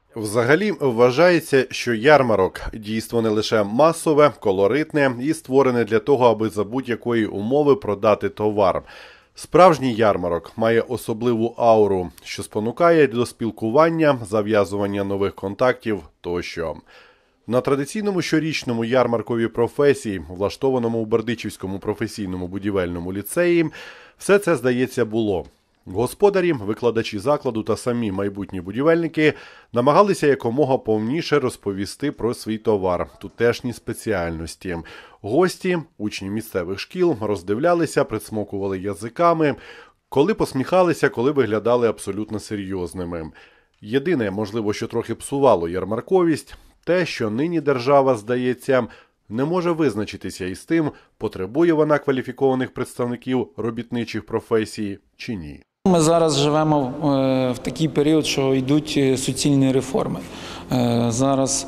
Взагалі вважається, що ярмарок – дійство не лише масове, колоритне і створене для того, аби за будь-якої умови продати товар. Справжній ярмарок має особливу ауру, що спонукає до спілкування, зав'язування нових контактів тощо. На традиційному щорічному ярмаркові професій, влаштованому у Бердичівському професійному будівельному ліцеї, все це, здається, було. Господарі, викладачі закладу та самі майбутні будівельники намагалися якомога повніше розповісти про свій товар, тутешні спеціальності. Гості, учні місцевих шкіл, роздивлялися, присмокували язиками, коли посміхалися, коли виглядали абсолютно серйозними. Єдине, можливо, що трохи псувало ярмарковість – те, що нині держава, здається, не може визначитися із тим, потребує вона кваліфікованих представників робітничих професій чи ні. Ми зараз живемо в такий період, що йдуть суцільні реформи. Зараз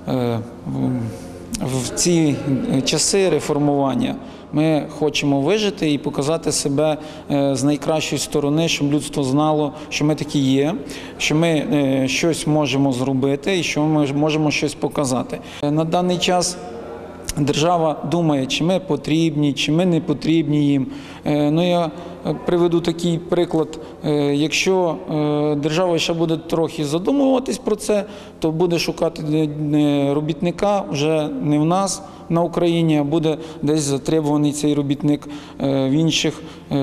в ці часи реформування ми хочемо вижити і показати себе з найкращої сторони, щоб людство знало, що ми такі є, що ми щось можемо зробити і що ми можемо щось показати. На даний час держава думає, чи ми потрібні, чи ми не потрібні їм. Я приведу такий приклад. Якщо держава ще буде трохи задумуватись про це, то буде шукати робітника вже не в нас на Україні, а буде десь затребуваний цей робітник в інших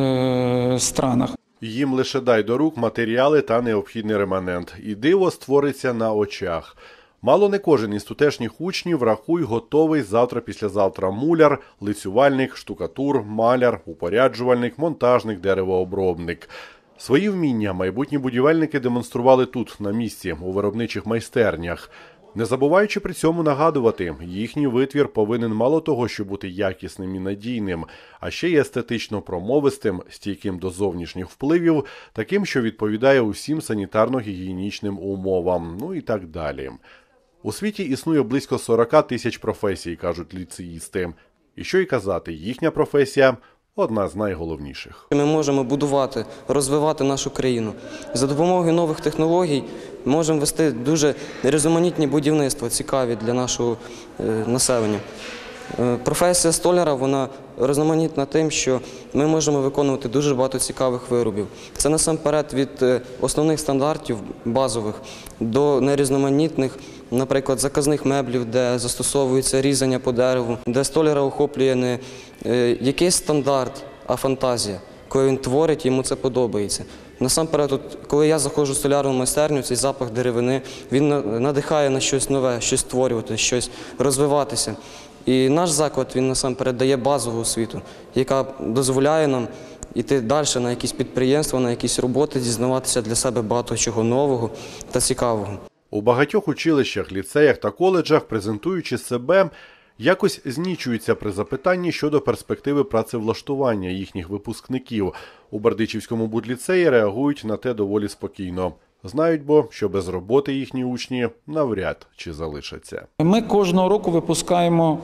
странах. Їм лише дай до рук матеріали та необхідний реманент. І диво створиться на очах. Мало не кожен із тутешніх учнів, рахуй, готовий завтра-післязавтра муляр, лицювальник, штукатур, маляр, упоряджувальник, монтажник, деревообробник. Свої вміння майбутні будівельники демонстрували тут, на місці, у виробничих майстернях. Не забуваючи при цьому нагадувати, їхній витвір повинен мало того, що бути якісним і надійним, а ще й естетично промовистим, стійким до зовнішніх впливів, таким, що відповідає усім санітарно-гігієнічним умовам, і так далі. У світі існує близько 40 тисяч професій, кажуть ліцеїсти. І що й казати, їхня професія – одна з найголовніших. Ми можемо будувати, розвивати нашу країну. За допомогою нових технологій можемо вести дуже різноманітні будівництва, цікаві для нашого населення. Професія столяра, вона різноманітна тим, що ми можемо виконувати дуже багато цікавих виробів. Це насамперед від основних стандартів базових до нерізноманітних, наприклад, заказних меблів, де застосовується різання по дереву, де столяра охоплює не якийсь стандарт, а фантазія. Коли він творить, йому це подобається. Насамперед, коли я заходжу в столярну майстерню, цей запах деревини, він надихає на щось нове, щось створювати, щось розвиватися. І наш заклад, він насамперед дає базову освіту, яка дозволяє нам йти далі на якісь підприємства, на якісь роботи, дізнаватися для себе багато чого нового та цікавого. У багатьох училищах, ліцеях та коледжах, презентуючи себе, якось знічуються при запитанні щодо перспективи працевлаштування їхніх випускників. У Бердичівському будліцеї реагують на те доволі спокійно. Знають, що без роботи їхні учні навряд чи залишаться. Ми кожного року випускаємо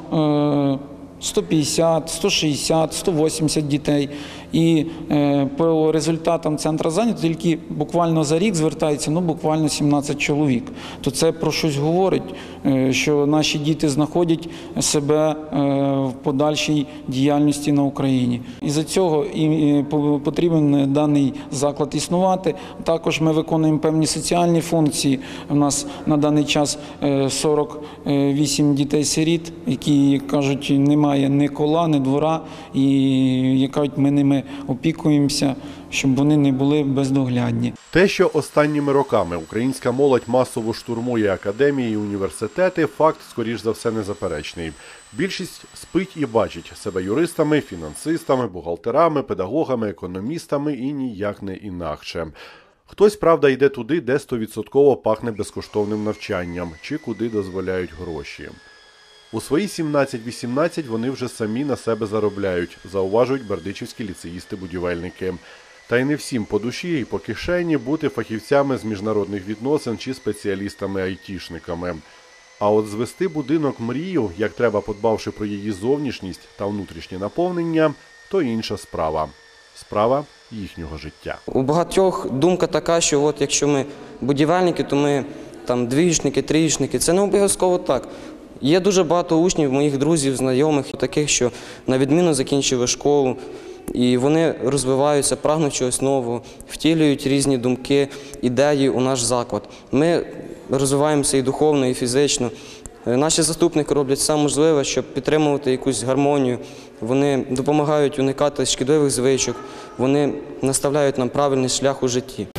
150, 160, 180 дітей. І по результатам центру зайнятості тільки буквально за рік звертається буквально 17 чоловік. То це про щось говорить, що наші діти знаходять себе в подальшій діяльності на Україні. Із-за цього і потрібен даний заклад існувати. Також ми виконуємо певні соціальні функції. У нас на даний час 48 дітей-сиріт, які, кажуть, немає ні кола, ні двора, і кажуть, ми ними опікуємося, щоб вони не були бездоглядні. Те, що останніми роками українська молодь масово штурмує академії і університети, факт, скоріш за все, незаперечний. Більшість спить і бачить себе юристами, фінансистами, бухгалтерами, педагогами, економістами і ніяк не інакше. Хтось, правда, йде туди, де 100% пахне безкоштовним навчанням, чи куди дозволяють гроші. У свої 17-18 вони вже самі на себе заробляють, зауважують бердичівські ліцеїсти-будівельники. Та й не всім по душі і по кишені бути фахівцями з міжнародних відносин чи спеціалістами-айтішниками. А от звести будинок мрію, як треба, подбавши про її зовнішність та внутрішнє наповнення, то інша справа. Справа їхнього життя. У багатьох думка така, що якщо ми будівельники, то ми там двічники, трієчники. Це не обов'язково так. Є дуже багато учнів, моїх друзів, знайомих, таких, що на відміну закінчили школу, і вони розвиваються, прагнуть чогось нового, втілюють різні думки, ідеї у наш заклад. Ми розвиваємося і духовно, і фізично. Наші заступники роблять все можливе, щоб підтримувати якусь гармонію. Вони допомагають уникати шкідливих звичок, вони наставляють нам правильний шлях у житті.